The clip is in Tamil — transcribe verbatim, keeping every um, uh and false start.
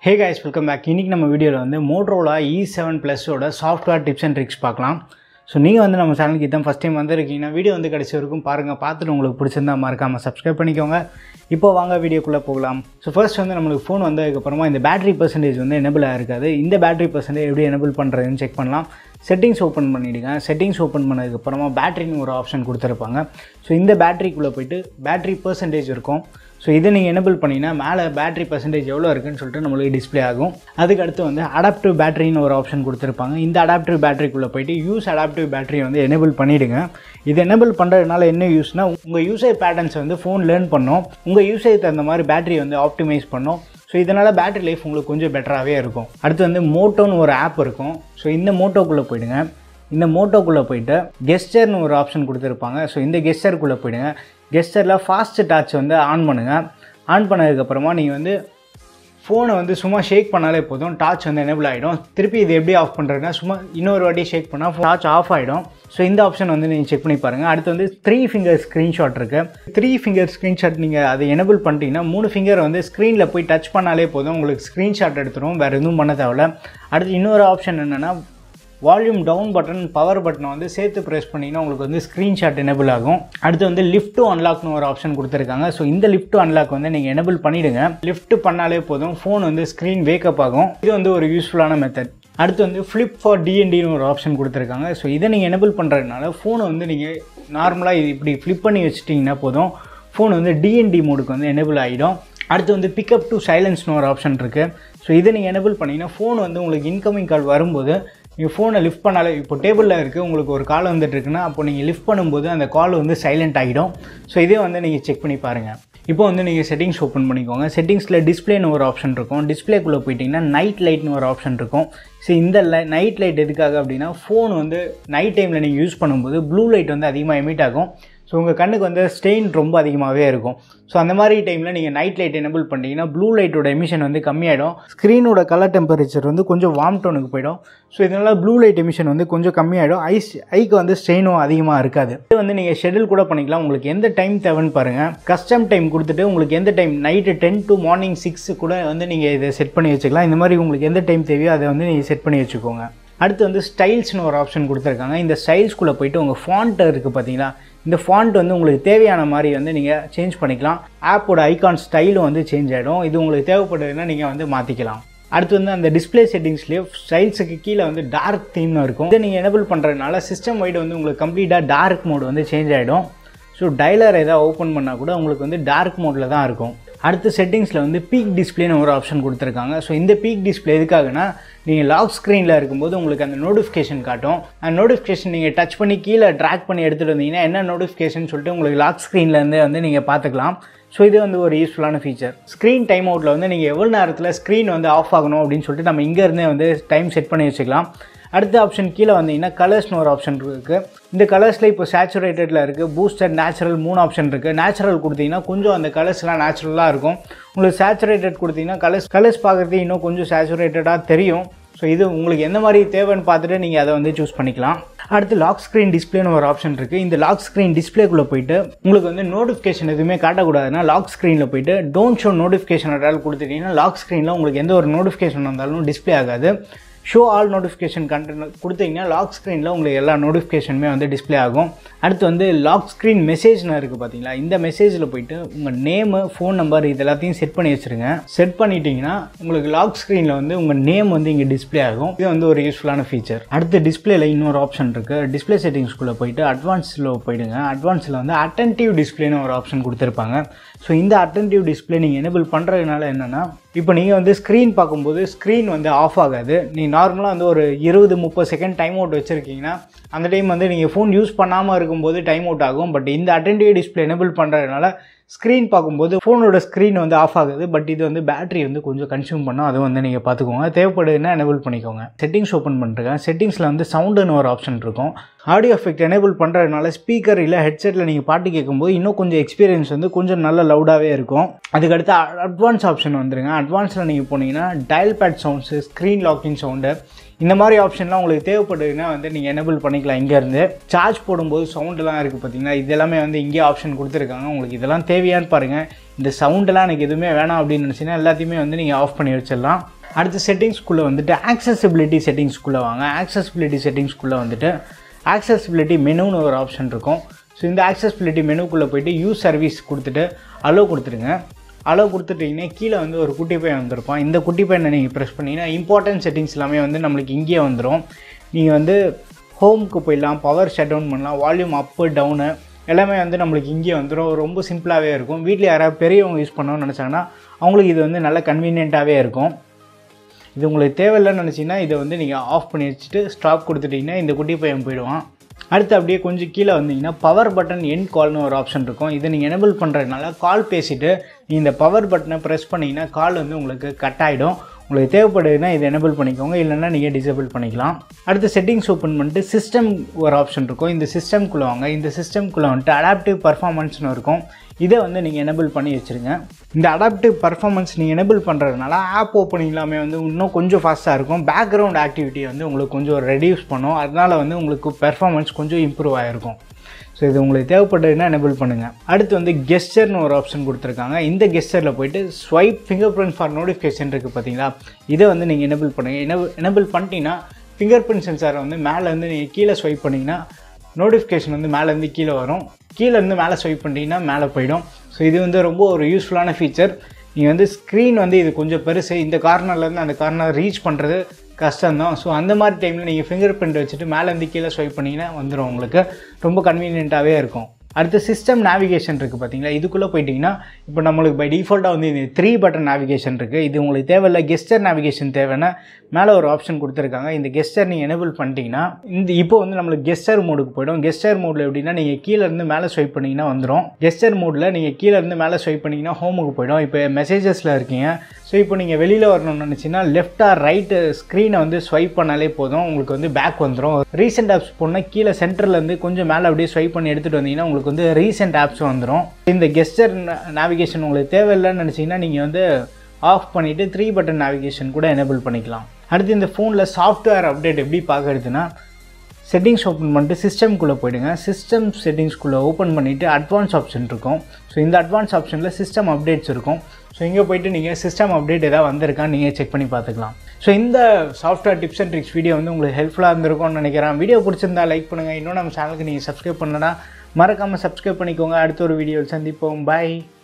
Hey guys, welcome back. இன்னைக்கு நம்ம வீடியோல வந்து Moto E seven Plus ஓட சாஃப்ட்வேர் டிப்ஸ் அண்ட் ட்ரிக்ஸ் பார்க்கலாம். ஸோ நீங்கள் வந்து நம்ம சேனலுக்கு இதான் ஃபஸ்ட் டைம் வந்திருக்கீங்கன்னா வீடியோ வந்து கடைசி வரைக்கும் பாருங்கள். பார்த்துட்டு உங்களுக்கு பிடிச்சிருந்தா மறக்காமல் சப்ஸ்கிரைப் பண்ணிக்கோங்க. இப்போ வாங்க வீடியோக்குள்ளே போகலாம். ஸோ ஃபர்ஸ்ட் வந்து நம்மளுக்கு ஃபோன் வந்ததுக்கப்புறமா இந்த பேட்டரி பர்சன்டேஜ் வந்து எனபிள் ஆகிருக்காது. இந்த பேட்டரி பர்சன்டேஜ் எப்படி எனபிள் பண்ணுறதுன்னு செக் பண்ணலாம். செட்டிங்ஸ் ஓப்பன் பண்ணிவிடுங்க. செட்டிங்ஸ் ஓப்பன் பண்ணதுக்கப்புறமா பேட்டரின்னு ஒரு ஆப்ஷன் கொடுத்துருப்பாங்க. ஸோ இந்த பேட்டரிக்குள்ளே போய்ட்டு பேட்டரி பர்சன்டேஜ் இருக்கும். ஸோ இதை நீங்கள் எனபிள் பண்ணிங்கன்னா மேலே பேட்டரி பர்சன்டேஜ் எவ்வளோ இருக்குன்னு சொல்லிட்டு நம்மளுக்கு டிஸ்பிளே ஆகும். அதுக்கடுத்து வந்து அடாப்டிவ் பேட்டரின்னு ஒரு ஆப்ஷன் கொடுத்துருப்பாங்க. இந்த அடாப்டிவ் பேட்டரிக்குள்ளே போய்ட்டு யூஸ் அடாப்டிவ் பேட்டரியை வந்து எனபிள் பண்ணிவிடுங்க. இது எனபிள் பண்ணுறதுனால என்ன யூஸ்னால் உங்கள் யூசேஜ் பேட்டர்ன்ஸ் வந்து ஃபோன் லேர்ன் பண்ணோம். உங்கள் யூசேஜ் தகுந்த மாதிரி பேட்டரி வந்து ஆப்டிமைஸ் பண்ணோம். ஸோ இதனால் பேட்டரி லைஃப் உங்களுக்கு கொஞ்சம் பெட்டராகவே இருக்கும். அடுத்து வந்து மோட்டோன்னு ஒரு ஆப் இருக்கும். ஸோ இந்த மோட்டோக்குள்ளே போய்டுங்க. இந்த மோட்டோக்குள்ளே போய்ட்டு கெஸ்டர்னு ஒரு ஆப்ஷன் கொடுத்துருப்பாங்க. ஸோ இந்த கெஸ்டருக்குள்ளே போய்டுங்க. கெஸ்டரில் ஃபாஸ்ட் டச் வந்து ஆன் பண்ணுங்கள். ஆன் பண்ணதுக்கப்புறமா நீங்கள் வந்து ஃபோனை வந்து சும்மா ஷேக் பண்ணாலே போதும், டார்ச் வந்து எனேபிள் ஆகிடும். திருப்பி இது எப்படி ஆஃப் பண்ணுறதுனா சும்மா இன்னொரு வாட்டி ஷேக் பண்ணால் டார்ச் ஆஃப் ஆகிடும். ஸோ இந்த ஆப்ஷன் வந்து நீங்கள் செக் பண்ணி பாருங்கள். அடுத்து வந்து த்ரீ ஃபிங்கர் ஸ்க்ரீன்ஷாட் இருக்குது. த்ரீ ஃபிங்கர் ஸ்க்ரீன்ஷாட் நீங்கள் அதை எனேபிள் பண்ணிட்டீங்கன்னா மூணு ஃபிங்கர் வந்து ஸ்க்ரீனில் போய் டச் பண்ணாலே போதும், உங்களுக்கு ஸ்க்ரீன்ஷாட் எடுத்துரும். வேறு எதுவும் பண்ண தேவையில்ல. அடுத்து இன்னொரு ஆப்ஷன் என்னென்னா வால்யூம் டவுன் பட்டன் பவர் பட்டனை வந்து சேர்த்து ப்ரெஸ் பண்ணிங்கன்னா உங்களுக்கு வந்து ஸ்க்ரீன்ஷாட் எனேபிள் ஆகும். அடுத்து வந்து லிஃப்ட் டு அன்லாக்னு ஒரு ஆப்ஷன் கொடுத்துருக்காங்க. ஸோ இந்த லிஃப்ட் டு அன்லாக் வந்து நீங்கள் எனேபிள் பண்ணிவிடுங்க. லிஃப்ட் பண்ணாலே போதும் ஃபோன் வந்து ஸ்க்ரீன் வேக்கப் ஆகும். இது வந்து ஒரு யூஸ்ஃபுல்லான மெத்தட். அடுத்து வந்து ஃப்ளிப் ஃபார் டிஎன்டின்னு ஒரு ஆப்ஷன் கொடுத்துருக்காங்க. ஸோ இதை நீங்கள் எனேபிள் பண்ணுறதுனால ஃபோனை வந்து நீங்கள் நார்மலாக இப்படி ஃப்ளிப் பண்ணி வச்சுட்டிங்கன்னா போதும், ஃபோன் வந்து டிஎன்டி மோடுக்கு வந்து எனேபிள் ஆகிடும். அடுத்து வந்து பிக்கப் டு சைலன்ஸ்னு ஒரு ஆப்ஷன் இருக்குது. ஸோ இதை நீங்கள் எனேபிள் பண்ணிங்கன்னா ஃபோன் வந்து உங்களுக்கு இன்கமிங் கால் வரும்போது நீங்கள் ஃபோனை லிஃப்ட் பண்ணாலே, இப்போ டேபிளில் இருக்குது உங்களுக்கு ஒரு கால் வந்துட்டுருக்குன்னா அப்போ நீங்கள் லிஃப்ட் பண்ணும்போது அந்த கால் வந்து சைலண்ட் ஆகிடும். ஸோ இதே வந்து நீங்கள் செக் பண்ணி பாருங்கள். இப்போ வந்து நீங்கள் செட்டிங்ஸ் ஓப்பன் பண்ணிக்கோங்க. செட்டிங்ஸில் டிஸ்பிளேன்னு ஒரு ஆப்ஷன் இருக்கும். டிஸ்பிளேக்குள்ளே போயிட்டிங்கன்னா நைட் லைட்னு ஒரு ஆப்ஷன் இருக்கும். ஸோ இந்த லை நைட் லைட் எதுக்காக அப்படின்னா ஃபோன் வந்து நைட் டைமில் நீங்கள் யூஸ் பண்ணும்போது ப்ளூ லைட் வந்து அதிகமாக எமிட் ஆகும். ஸோ உங்கள் கண்ணுக்கு வந்து ஸ்ட்ரெயின் ரொம்ப அதிகமாகவே இருக்கும். ஸோ அந்த மாதிரி டைமில் நீங்கள் நைட் லைட் எனேபிள் பண்ணிட்டீங்கன்னா ப்ளூ லைட்டோட எமிஷன் வந்து கம்மியாகிடும். ஸ்க்ரீனோட கலர் டெம்பரேச்சர் வந்து கொஞ்சம் வார்ம் டோனுக்கு போயிடும். ஸோ இதனால் ப்ளூ லைட் எமிஷன் வந்து கொஞ்சம் கம்மியாகிடும். ஐஸ் ஐக்கு வந்து ஸ்ட்ரெயினும் அதிகமாக இருக்காது. இது வந்து நீங்கள் ஷெடியூல் கூட பண்ணிக்கலாம். உங்களுக்கு எந்த டைம் தேவைன்னு பாருங்கள். கஸ்டம் டைம் கொடுத்துட்டு உங்களுக்கு எந்த time night ten to morning six கூட வந்து நீங்கள் இதை செட் பண்ணி வச்சுக்கலாம். இந்த மாதிரி உங்களுக்கு எந்த டைம் தேவையோ அதை வந்து நீங்கள் செட் பண்ணி வச்சுக்கோங்க. அடுத்து வந்து ஸ்டைல்ஸ்னு ஒரு ஆப்ஷன் கொடுத்துருக்காங்க. இந்த ஸ்டைல்ஸ்குள்ளே போய்ட்டு உங்கள் ஃபாண்ட் இருக்குது பார்த்தீங்களா, இந்த ஃபாண்ட் வந்து உங்களுக்கு தேவையான மாதிரி வந்து நீங்கள் சேஞ்ச் பண்ணிக்கலாம். ஆப்போட ஐகான் ஸ்டைலும் வந்து சேஞ்ச் ஆகிடும். இது உங்களுக்கு தேவைப்படுதுன்னா நீங்கள் வந்து மாற்றிக்கலாம். அடுத்து வந்து அந்த டிஸ்பிளே செட்டிங்ஸ்லேயே ஸ்டைல்ஸுக்கு கீழே வந்து டார்க் தீம்னு இருக்கும். இதை நீங்கள் எனேபிள் பண்ணுறதுனால சிஸ்டம் வைடு வந்து உங்களுக்கு கம்ப்ளீட்டாக டார்க் மோட் வந்து சேஞ்ச் ஆகிடும். ஸோ டைலர் எதாவது ஓப்பன் பண்ணால் கூட உங்களுக்கு வந்து டார்க் மோடில் தான் இருக்கும். அடுத்து செட்டிங்ஸில் வந்து பீக் டிஸ்பிளேன்னு ஒரு ஆப்ஷன் கொடுத்துருக்காங்க. ஸோ இந்த பீக் டிஸ்பிளே எதுக்காகனா நீங்கள் லாக் ஸ்க்ரீனில் இருக்கும்போது உங்களுக்கு அந்த நோட்டிஃபிகேஷன் காட்டும். அந்த நோட்டிஃபிகேஷன் நீங்கள் டச் பண்ணி கீழே ட்ராக் பண்ணி எடுத்துகிட்டு வந்தீங்கன்னா என்ன நோட்டிஃபிகேஷன் சொல்லிட்டு உங்களுக்கு லாக் ஸ்க்ரீன்லேருந்தே வந்து நீங்கள் பார்த்துக்கலாம். ஸோ இது வந்து ஒரு யூஸ்ஃபுல்லான ஃபீச்சர். ஸ்க்ரீன் டைம் அவுட்டில் வந்து நீங்கள் எவ்வளோ நேரத்தில் ஸ்க்ரீன் வந்து ஆஃப் ஆகணும் அப்படின்னு சொல்லிட்டு நம்ம இங்கேருந்தே வந்து டைம் செட் பண்ணி வச்சுக்கலாம். அடுத்த ஆப்ஷன் கீழே வந்தீங்கன்னா கலர்ஸ்னு ஒரு ஆப்ஷன் இருக்குது. இந்த கலர்ஸில் இப்போ சேச்சுரேட்டடில் இருக்குது, பூஸ்டர், நேச்சுரல் மூணு ஆப்ஷன் இருக்குது. நேச்சுரல் கொடுத்தீங்கன்னா கொஞ்சம் அந்த கலர்ஸ்லாம் நேச்சுரலாக இருக்கும். உங்களுக்கு சேச்சுரேட்டட் கொடுத்தீங்கன்னா கலர்ஸ் கலர்ஸ் பார்க்குறதுக்கு இன்னும் கொஞ்சம் சேச்சுரேட்டடாக தெரியும். ஸோ இது உங்களுக்கு எந்த மாதிரி தேவைன்னு பார்த்துட்டு நீங்கள் அதை வந்து சூஸ் பண்ணிக்கலாம். அடுத்து லாக் ஸ்க்ரீன் டிஸ்பிளேன்னு ஒரு ஆப்ஷன் இருக்குது. இந்த லாக் ஸ்க்ரீன் டிஸ்பிளேக்குள்ளே போய்ட்டு உங்களுக்கு வந்து நோட்டிஃபிகேஷன் எதுவுமே காட்டக்கூடாதுன்னா லாக் ஸ்க்ரீனில் போய்ட்டு டோன்ட் ஷோ நோட்டிஃபிகேஷன் அட்டால் கொடுத்துட்டீங்கன்னா லாக் ஸ்க்ரீனில் உங்களுக்கு எந்த ஒரு நோட்டிஃபிகேஷன் வந்தாலும் டிஸ்பிளே ஆகாது. ஷோ ஆல் நோட்டிஃபிகேஷன் கண்டென்ட் கொடுத்தீங்கன்னா லாக் ஸ்க்ரீனில் உங்களுக்கு எல்லா நோட்டிஃபிகேஷனுமே வந்து டிஸ்பிளே ஆகும். அடுத்து வந்து லாக் ஸ்க்ரீன் மெசேஜ்னு இருக்குது பார்த்தீங்களா, இந்த மெசேஜில் போய்ட்டு உங்கள் நேமு, ஃபோன் நம்பர் இது எல்லாத்தையும் செட் பண்ணி வச்சுருங்க. செட் பண்ணிட்டீங்கன்னா உங்களுக்கு லாக் ஸ்க்ரீனில் வந்து உங்கள் நேம் வந்து இங்கே டிஸ்பிளே ஆகும். இது வந்து ஒரு யூஸ்ஃபுல்லான ஃபீச்சர். அடுத்து டிஸ்பிளேல இன்னொரு ஆப்ஷன் இருக்குது. டிஸ்பிளே செட்டிங்ஸ்குள்ளே போய்ட்டு அட்வான்ஸில் போய்டுங்க. அட்வான்ஸில் வந்து அட்டென்டிவ் டிஸ்பிளேன்னு ஒரு ஆப்ஷன் கொடுத்துருப்பாங்க. ஸோ இந்த அட்டென்டிவ் டிஸ்பிளே நீங்கள் எனேபிள் பண்ணுறதுனால என்னென்னா இப்போ நீங்கள் வந்து ஸ்க்ரீன் பார்க்கும்போது ஸ்க்ரீன் வந்து ஆஃப் ஆகாது. நீங்கள் நார்மலாக வந்து ஒரு இருபது முப்பது செகண்ட் டைம் அவுட் வச்சுருக்கீங்கன்னா அந்த டைம் வந்து நீங்கள் ஃபோன் யூஸ் பண்ணாமல் இருக்கும்போது டைம் அவுட் ஆகும். பட் இந்த அட்டென்டிவ் டிஸ்பிளே எனேபிள் பண்ணுறதுனால ஸ்க்ரீன் பார்க்கும்போது ஃபோனோட ஸ்க்ரீன் வந்து ஆஃப் ஆகுது. பட் இது வந்து பேட்டரி வந்து கொஞ்சம் கன்சியூம் பண்ணோம். அதை வந்து நீங்கள் பார்த்துக்கோங்க. தேவைப்படுதுன்னா எனேபிள் பண்ணிக்கோங்க. செட்டிங்ஸ் ஓப்பன் பண்ணுறேன். செட்டிங்ஸில் வந்து சவுண்டுன்னு ஒரு ஆப்ஷன் இருக்கும். ஆடியோ எஃபெக்ட் எனேபிள் பண்ணுறதுனால ஸ்பீக்கர் இல்லை ஹெட்செட்டில் நீங்கள் பாட்டு கேட்கும்போது இன்னும் கொஞ்சம் எக்ஸ்பீரியன்ஸ் வந்து கொஞ்சம் நல்ல லவுடாகவே இருக்கும். அதுக்கடுத்து அட்வான்ஸ் ஆப்ஷன் வந்துருங்க. அட்வான்ஸில் நீங்கள் போனீங்கன்னா dial pad sounds, screen locking sound, இந்த மாதிரி ஆப்ஷன்லாம் உங்களுக்கு தேவைப்படுதுன்னா வந்து நீங்கள் எனேபிள் பண்ணிக்கலாம். இங்கேருந்து சார்ஜ் போடும்போது சவுண்டெலாம் இருக்குது பார்த்தீங்கன்னா, இது எல்லாமே வந்து இங்கே ஆப்ஷன் கொடுத்துருக்காங்க. உங்களுக்கு இதெல்லாம் தேவை தேவையான்னு பாருங்கள். இந்த சவுண்டெல்லாம் எனக்கு எதுவுமே வேணாம் அப்படின்னு நினச்சிங்கன்னா எல்லாத்தையுமே வந்து நீங்கள் ஆஃப் பண்ணி வச்சிடலாம். அடுத்து செட்டிங்ஸ்குள்ளே வந்துட்டு ஆக்சசிபிலிட்டி செட்டிங்ஸ்குள்ளே வாங்க. ஆக்சசிபிலிட்டி செட்டிங்ஸ்குள்ளே வந்துட்டு ஆக்சசிபிலிட்டி மெனுன்னு ஒரு ஆப்ஷன் இருக்கும். ஸோ இந்த ஆக்சசிபிலிட்டி மெனுக்குள்ளே போய்ட்டு யூஸ் சர்வீஸ் கொடுத்துட்டு அலோ கொடுத்துருங்க. அலோ கொடுத்துட்டிங்கன்னா கீழே வந்து ஒரு குட்டி பையன் வந்திருப்பான். இந்த குட்டி பையனை நீங்கள் ப்ரெஸ் பண்ணிங்கன்னா இம்பார்ட்டன்ட் செட்டிங்ஸ் எல்லாமே வந்து நம்மளுக்கு இங்கேயே வந்துடும். நீங்கள் வந்து ஹோமுக்கு போயிடலாம், பவர் ஷட் டவுன் பண்ணலாம், வால்யூம் அப்பு டவுனு எல்லாமே வந்து நம்மளுக்கு இங்கே வந்துடும். ரொம்ப சிம்பிளாகவே இருக்கும். வீட்டில் யாராவது பெரியவங்க யூஸ் பண்ணணும்னு நினச்சாங்கன்னா அவங்களுக்கு இது வந்து நல்ல கன்வீனியண்ட்டாகவே இருக்கும். இது உங்களுக்கு தேவையில்லைன்னு நினச்சிங்கன்னா இதை வந்து நீங்கள் ஆஃப் பண்ணி வச்சுட்டு ஸ்டாப் கொடுத்துட்டிங்கன்னா இந்த குட்டி பையன் போயிடுவான். அடுத்து அப்படியே கொஞ்சம் கீழே வந்தீங்கன்னா பவர் பட்டன் எண்ட் கால்னு ஒரு ஆப்ஷன் இருக்கும். இதை நீங்கள் எனேபிள் பண்ணுறதுனால கால் பேசிவிட்டு இந்த பவர் பட்டனை ப்ரெஸ் பண்ணிங்கன்னா கால் வந்து உங்களுக்கு கட் ஆகிடும். உங்களுக்கு தேவைப்படுதுன்னா இதை எனேபிள் பண்ணிக்கோங்க, இல்லைன்னா நீங்கள் டிசேபிள் பண்ணிக்கலாம். அடுத்து செட்டிங்ஸ் ஓப்பன் பண்ணிட்டு சிஸ்டம் ஒரு ஆப்ஷன் இருக்கும். இந்த சிஸ்டம்குள்ளே வாங்க. இந்த சிஸ்டம்குள்ளே வந்துட்டு அடாப்டிவ் பர்ஃபார்மன்ஸ்னு இருக்கும். இதை வந்து நீங்கள் எனேபிள் பண்ணி வச்சுருங்க. இந்த அடாப்டிவ் பர்ஃபார்மன்ஸ் நீங்கள் எனேபிள் பண்ணுறதுனால ஆப் ஓப்பனிங் எல்லாமே வந்து இன்னும் கொஞ்சம் ஃபாஸ்ட்டாக இருக்கும். பேக்ரவுண்ட் ஆக்டிவிட்டி வந்து உங்களுக்கு கொஞ்சம் ரெடியூஸ் பண்ணும். அதனால் வந்து உங்களுக்கு பெர்ஃபார்மன்ஸ் கொஞ்சம் இம்ப்ரூவ் ஆகிருக்கும். ஸோ இது உங்களுக்கு தேவைப்பட்டதுன்னா எனேபிள் பண்ணுங்கள். அடுத்து வந்து கெஸ்டர்னு ஒரு ஆப்ஷன் கொடுத்துருக்காங்க. இந்த கெஸ்டரில் போய்ட்டு swipe finger print for notification இருக்குது பார்த்தீங்களா, இதை வந்து நீங்கள் எனேபிள் பண்ணுங்கள். எனேபிள் எனேபிள் பண்ணிட்டீங்கன்னா ஃபிங்கர் பிரிண்ட் சென்சாரை வந்து மேலேருந்து நீங்கள் கீழே ஸ்வைப் பண்ணிங்கன்னா நோட்டிஃபிகேஷன் வந்து மேலேருந்து கீழே வரும். கீழேருந்து மேலே ஸ்வைப் பண்ணிட்டீங்கன்னா மேலே போயிடும். ஸோ இது வந்து ரொம்ப ஒரு யூஸ்ஃபுல்லான ஃபீச்சர். நீங்கள் வந்து ஸ்க்ரீன் வந்து இது கொஞ்சம் பெருசு, இந்த கார்னர்லேருந்து அந்த கார்னர் ரீச் பண்ணுறது கஷ்டம்தான். ஸோ அந்த மாதிரி டைமில் நீங்கள் ஃபிங்கர் பிரிண்ட் வச்சுட்டு மேலேருந்து கீழே ஸ்வைப் பண்ணிங்கன்னா வந்துடும். உங்களுக்கு ரொம்ப கன்வீனியண்ட்டாகவே இருக்கும். அடுத்து சிஸ்டம் நேவிகேஷன் இருக்குது பார்த்தீங்களா, இதுக்குள்ளே போயிட்டிங்கன்னா இப்போ நம்மளுக்கு பை டிஃபால்ட்டாக வந்து இந்த த்ரீ பட்டன் நேவிகேஷன் இருக்குது. இது உங்களுக்கு தேவையில்லை. கெஸ்டர் நேவிகேஷன் தேவைன்னா மேலே ஒரு ஆப்ஷன் கொடுத்துருக்காங்க. இந்த கெஸ்டர் நீங்கள் எனேபிள் பண்ணிட்டீங்கன்னா இந்த இப்போ வந்து நம்மளுக்கு கெஸ்டர் மோடுக்கு போய்டும். கெஸ்டர் மோடில் எப்படின்னா நீங்கள் கீழேருந்து மேலே ஸ்வைப் பண்ணிங்கன்னா வந்துடும். கெஸ்டர் மோடில் நீங்கள் கீழேருந்து மேலே ஸ்வைப் பண்ணிங்கன்னா ஹோமுக்கு போய்டும். இப்போ மெசேஜஸில் இருக்கீங்க. ஸோ இப்போ நீங்கள் வெளியில் வரணும்னு நினச்சிங்கன்னா லெஃப்ட் ஆர் ரைட்டு ஸ்க்ரீனை வந்து ஸ்வைப் பண்ணாலே போதும், உங்களுக்கு வந்து பேக் வந்துடும். ரீசெண்ட் ஆப்ஸ் போனால் கீழே சென்டர்லேருந்து கொஞ்சம் மேலே அப்படியே ஸ்வைப் பண்ணி எடுத்துகிட்டு வந்தீங்கன்னா உங்களுக்கு வந்து ரீசெண்ட் ஆப்ஸ் வந்துடும். இந்த கெஸ்டர் நேவிகேஷன் உங்களுக்கு தேவையில்லைன்னு நினச்சிங்கன்னா நீங்கள் வந்து ஆஃப் பண்ணிவிட்டு த்ரீ பட்டன் நேவிகேஷன் கூட எனேபிள் பண்ணிக்கலாம். அடுத்து இந்த ஃபோனில் சாஃப்ட்வேர் அப்டேட் எப்படி பார்க்குறதுன்னா செட்டிங்ஸ் ஓப்பன் பண்ணிட்டு சிஸ்டம்குள்ளே போய்டுங்க. சிஸ்டம் செட்டிங்ஸ்குள்ளே ஓப்பன் பண்ணிவிட்டு அட்வான்ஸ் ஆப்ஷன் இருக்கும். ஸோ இந்த அட்வான்ஸ் ஆப்ஷனில் சிஸ்டம் அப்டேட்ஸ் இருக்கும். ஸோ இங்கே போய்ட்டு நீங்கள் சிஸ்டம் அப்டேட் எதாவது வந்திருக்கான்னு நீங்கள் செக் பண்ணி பார்த்துக்கலாம். ஸோ இந்த software tips and tricks video வந்து உங்களுக்கு ஹெல்ப்ஃபுல்லாக இருந்திருக்கும்னு நினைக்கிறேன். வீடியோ பிடிச்சிருந்தா லைக் பண்ணுங்கள். இன்னும் நம்ம சேனலுக்கு நீங்கள் சப்ஸ்கிரைப் பண்ணலன்னா மறக்காமல் சப்ஸ்கிரைப் பண்ணிக்கோங்க. அடுத்த ஒரு வீடியோவில் சந்திப்போம். பாய்.